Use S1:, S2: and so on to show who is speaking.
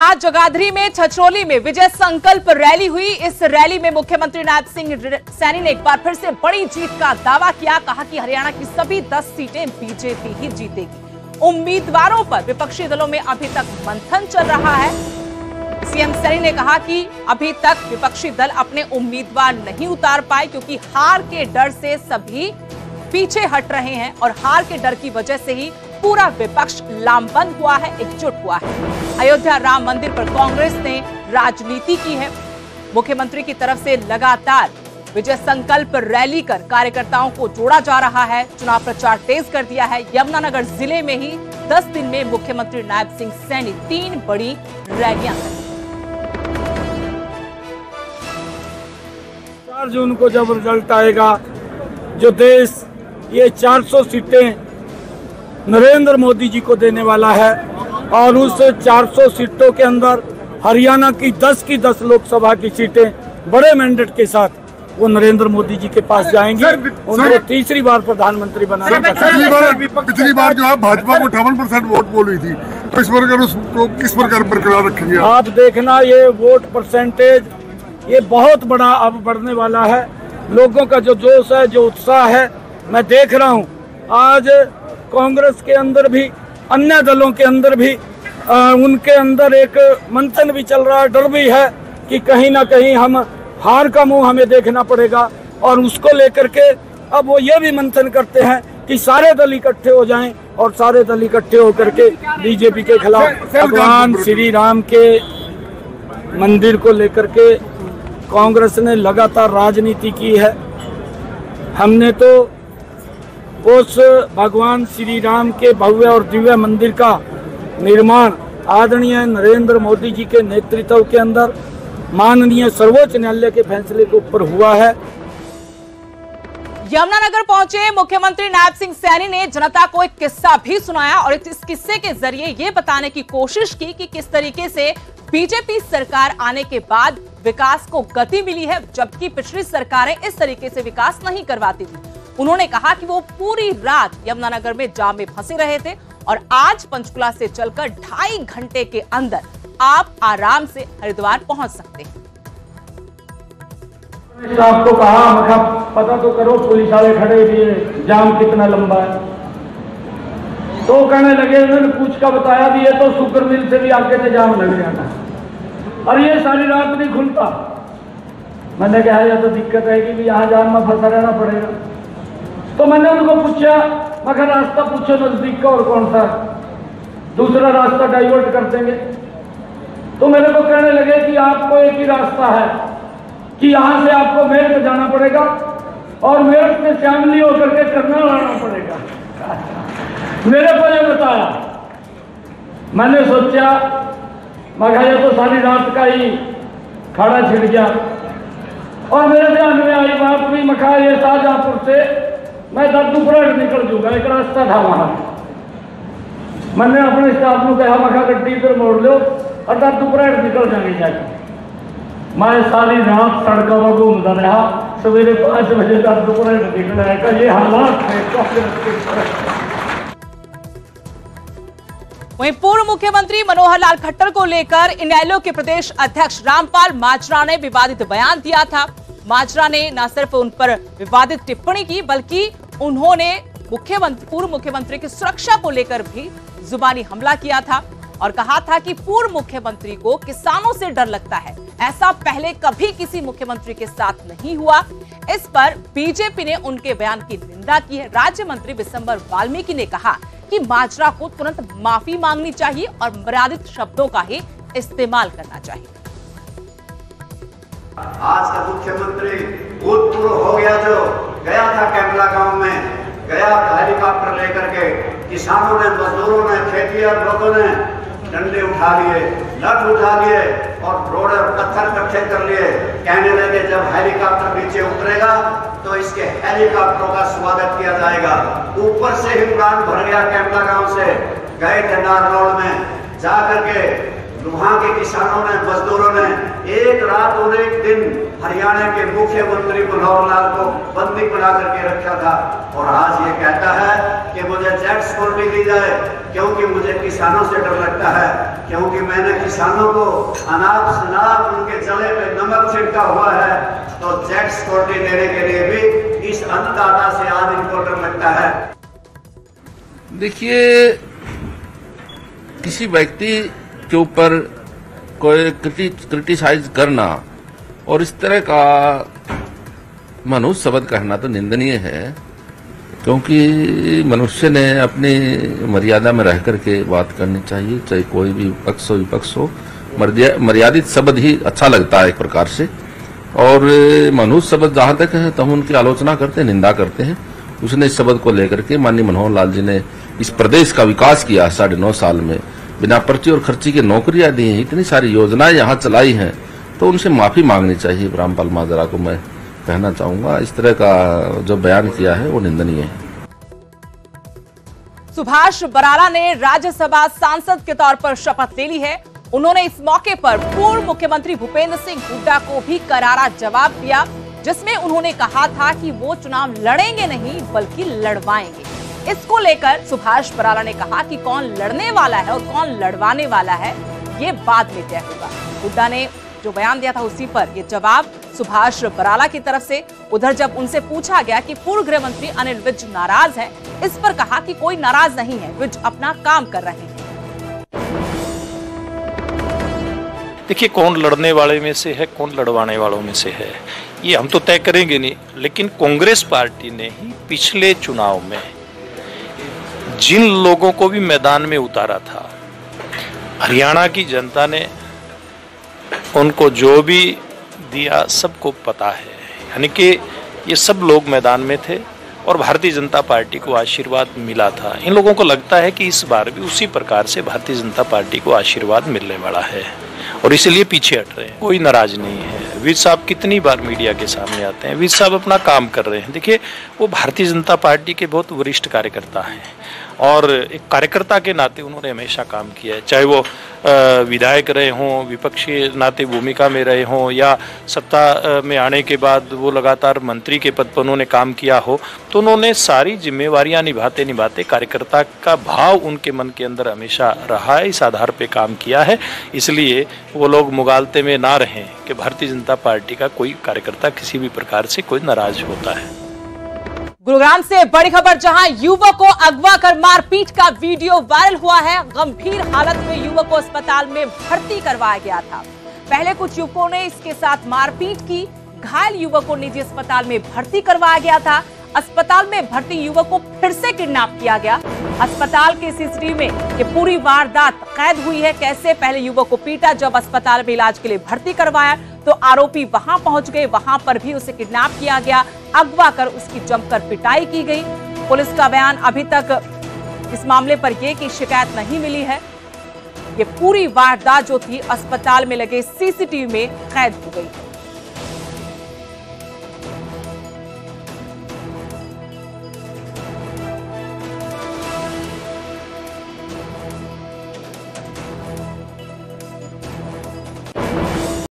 S1: आज जगाधरी में छछरौली में विजय संकल्प रैली हुई। इस रैली में मुख्यमंत्री नायब सिंह सैनी ने एक बार फिर से बड़ी जीत का दावा किया। कहा कि हरियाणा की सभी 10 सीटें बीजेपी ही जीतेगी। उम्मीदवारों पर विपक्षी दलों में अभी तक मंथन चल रहा है। सीएम सैनी ने कहा कि अभी तक विपक्षी दल अपने उम्मीदवार नहीं उतार पाए क्योंकि हार के डर से सभी पीछे हट रहे हैं और हार के डर की वजह से ही पूरा विपक्ष लामबंद हुआ है, एकजुट हुआ है। अयोध्या राम मंदिर पर कांग्रेस ने राजनीति की है। मुख्यमंत्री की तरफ से लगातार विजय संकल्प रैली कर कार्यकर्ताओं को जोड़ा जा रहा है। चुनाव प्रचार तेज कर दिया है। यमुनानगर जिले में ही 10 दिन में मुख्यमंत्री नायब सिंह सैनी 3 बड़ी रैलियां करें।
S2: 4 जून को जब रिजल्ट आएगा, जो देश ये 400 सीटें नरेंद्र मोदी जी को देने वाला है और उस 400 सीटों के अंदर हरियाणा की 10 लोकसभा की सीटें बड़े मैंडेट के साथ वो नरेंद्र मोदी जी के पास जाएंगे। उनको तीसरी बार प्रधानमंत्री बनाने का।
S3: पिछली बार जो है भाजपा को 58% वोट बोली थी, तो इस बार उसको किस प्रकार बरकरार रखेंगे?
S2: आप देखना, ये वोट परसेंटेज ये बहुत बड़ा अब बढ़ने वाला है। लोगों का जो जोश है, जो उत्साह है, मैं देख रहा हूँ। आज कांग्रेस के अंदर भी, अन्य दलों के अंदर भी उनके अंदर एक मंथन भी चल रहा है। डर भी है कि कहीं ना कहीं हम हार का मुंह हमें देखना पड़ेगा और उसको लेकर के अब वो ये भी मंथन करते हैं कि सारे दल इकट्ठे हो जाएं और सारे दल इकट्ठे होकर के बीजेपी के खिलाफ भगवान श्री राम के मंदिर को लेकर के कांग्रेस ने लगातार राजनीति की है। हमने तो उस भगवान श्री राम के भव्य और दिव्य मंदिर का निर्माण आदरणीय नरेंद्र मोदी जी के नेतृत्व के अंदर माननीय सर्वोच्च न्यायालय के फैसले के ऊपर हुआ है।
S1: यमुनानगर पहुंचे मुख्यमंत्री नायब सिंह सैनी ने जनता को एक किस्सा भी सुनाया और इस किस्से के जरिए ये बताने की कोशिश की कि किस तरीके से बीजेपी सरकार आने के बाद विकास को गति मिली है, जबकि पिछली सरकारें इस तरीके से विकास नहीं करवाती थी। उन्होंने कहा कि वो पूरी रात यमुनानगर में जाम में फंसे रहे थे और आज पंचकुला से चलकर 2.5 घंटे के अंदर आप आराम से हरिद्वार पहुंच सकते हैं।
S2: आपको कहा पता तो करो, पुलिस वाले खड़े भी, जाम कितना लंबा है। तो कहने लगे, उन्होंने पूछ का बताया भी है तो शुगर मिल से भी आगे से जाम लग जाना और ये सारी रात नहीं खुलता। मैंने कहा यह तो दिक्कत है कि यहाँ जाम में फंसा रहना पड़ेगा। तो मैंने उनको पूछा, मगर रास्ता पूछो नजदीक का और कौन सा, दूसरा रास्ता डाइवर्ट कर देंगे। तो मेरे को कहने लगे कि आपको एक ही रास्ता है कि यहाँ से आपको मेरठ जाना पड़ेगा और मेरठ से शामली होकर के करनाल आना पड़ेगा। मेरे को ये बताया। मैंने सोचा, मगर ये तो सारी रात का ही खाड़ा छिड़ गया और मेरे ध्यान में आई बात भी, मखा ये शाहजहांपुर से मैं दर्दुपुरा निकल जूंगा, एक रास्ता था वहां। मैंने अपने स्टाफ को कहा, मखा गड्डी पर मोड़ लो और दर्दुपुरा निकल जाएंगे जाके। मैं सारी रात सड़कों में घूमता रहा, सवेरे 5 बजे दर्दुपुरा निकल आएगा। ये हालात है।
S1: वहीं पूर्व मुख्यमंत्री मनोहर लाल खट्टर को लेकर इनेलो के प्रदेश अध्यक्ष रामपाल माजरा ने विवादित बयान दिया था। माजरा ने न सिर्फ उन पर विवादित टिप्पणी की, बल्कि उन्होंने पूर्व मुख्यमंत्री की सुरक्षा को लेकर भी जुबानी हमला किया था और कहा था कि पूर्व मुख्यमंत्री को किसानों से डर लगता है। ऐसा पहले कभी किसी मुख्यमंत्री के साथ नहीं हुआ। इस पर बीजेपी ने उनके बयान की निंदा की है। राज्य मंत्री विशंबर वाल्मीकि ने कहा कि माजरा को तुरंत माफी मांगनी चाहिए और मर्यादित शब्दों का ही इस्तेमाल करना चाहिए।
S4: आज का मुख्यमंत्री भूतपूर्व हो गया, जो गया था कैमला गांव में, गया हेलीकॉप्टर लेकर के, किसानों ने, मजदूरों ने, खेती और लोगों ने डंडे उठा लिए, लठ उठा लिए और रोड और पत्थर इकट्ठे कर लिए। कहने लगे जब हेलीकॉप्टर नीचे उतरेगा तो इसके हेलीकॉप्टरों का स्वागत किया जाएगा। ऊपर से ही उड़ान भर गया कैमला गांव से, गए थे नारनौल में, जाकर के वहां के किसानों ने, मजदूरों ने एक रात और एक दिन हरियाणा के मुख्यमंत्री मनोहर लाल को बंदी बना करके रखा था, और आज ये कहता है कि मुझे जेट सिक्योरिटी दी जाए क्योंकि मुझे किसानों से डर लगता है, क्योंकि मैंने किसानों को अनाप शनाप उनके गले पे नमक छिड़का हुआ है, तो जेट सिक्योरिटी देने के लिए भी इस अन्नदाता से आज इनको डर लगता है।
S5: देखिए, किसी व्यक्ति के ऊपर कोई क्रिटिसाइज करना और इस तरह का मनुष्य शब्द कहना तो निंदनीय है, क्योंकि मनुष्य ने अपनी मर्यादा में रह करके बात करनी चाहिए, चाहे कोई भी पक्ष हो विपक्ष हो। मर्यादित शब्द ही अच्छा लगता है एक प्रकार से, और मनुष्य शब्द जहां तक है तो हम उनकी आलोचना करते हैं, निंदा करते हैं। उसने इस शब्द को लेकर के माननीय मनोहर लाल जी ने इस प्रदेश का विकास किया 9.5 साल में, बिना पर्ची और खर्ची की नौकरियां दी हैं, इतनी सारी योजनाएं यहाँ चलाई हैं, तो उनसे माफी मांगनी चाहिए। रामपाल माजरा को मैं कहना चाहूंगा, इस तरह का जो बयान किया है वो निंदनीय है।
S1: सुभाष बराला ने राज्यसभा सांसद के तौर पर शपथ ले ली है। उन्होंने इस मौके पर पूर्व मुख्यमंत्री भूपेंद्र सिंह हुड्डा को भी करारा जवाब दिया, जिसमें उन्होंने कहा था कि वो चुनाव लड़ेंगे नहीं बल्कि लड़वाएंगे। इसको लेकर सुभाष बराला ने कहा कि कौन लड़ने वाला है और कौन लड़वाने वाला है ये बाद में तय होगा। हुड्डा ने जो बयान दिया था उसी पर ये जवाब सुभाष बराला की तरफ से। उधर जब उनसे पूछा गया कि पूर्व गृह मंत्री अनिल विज नाराज हैं, इस पर कहा कि कोई नाराज नहीं है, विज अपना काम कर रहे हैं।
S6: देखिए, कौन लड़ने वाले में से है, कौन लड़वाने वालों में से है, ये हम तो तय करेंगे नहीं, लेकिन कांग्रेस पार्टी ने ही पिछले चुनाव में जिन लोगों को भी मैदान में उतारा था, हरियाणा की जनता ने उनको जो भी दिया सबको पता है, यानी कि ये सब लोग मैदान में थे और भारतीय जनता पार्टी को आशीर्वाद मिला था। इन लोगों को लगता है कि इस बार भी उसी प्रकार से भारतीय जनता पार्टी को आशीर्वाद मिलने वाला है और इसलिए पीछे हट रहे हैं। कोई नाराज नहीं है। विज साहब कितनी बार मीडिया के सामने आते हैं, विज साहब अपना काम कर रहे हैं। देखिए, वो भारतीय जनता पार्टी के बहुत वरिष्ठ कार्यकर्ता हैं और एक कार्यकर्ता के नाते उन्होंने हमेशा काम किया है, चाहे वो विधायक रहे हों, विपक्षी नाते भूमिका में रहे हों, या सत्ता में आने के बाद वो लगातार मंत्री के पद पर उन्होंने काम किया हो, तो उन्होंने सारी जिम्मेवारियां निभाते निभाते कार्यकर्ता का भाव उनके मन के अंदर हमेशा रहा है, इस आधार पे काम किया है। इसलिए वो लोग मुगालते में ना रहें कि भारतीय जनता पार्टी का कोई कार्यकर्ता किसी भी प्रकार से कोई नाराज होता है।
S1: गुरुग्राम से बड़ी खबर, जहां युवक को अगवा कर मारपीट का वीडियो वायरल हुआ है। गंभीर हालत में युवक को अस्पताल में भर्ती करवाया गया था। पहले कुछ युवकों ने इसके साथ मारपीट की, घायल युवक को निजी अस्पताल में भर्ती करवाया गया था। अस्पताल में भर्ती युवक को फिर से किडनैप किया गया। अस्पताल के सीसीटीवी में ये पूरी वारदात कैद हुई है। कैसे पहले युवक को पीटा, जब अस्पताल में इलाज के लिए भर्ती करवाया तो आरोपी वहां पहुंच गए, वहां पर भी उसे किडनैप किया गया, अगवा कर उसकी जमकर पिटाई की गई। पुलिस का बयान, अभी तक इस मामले पर यह कि शिकायत नहीं मिली है। ये पूरी वारदात जो थी अस्पताल में लगे सीसीटीवी में कैद हो गई।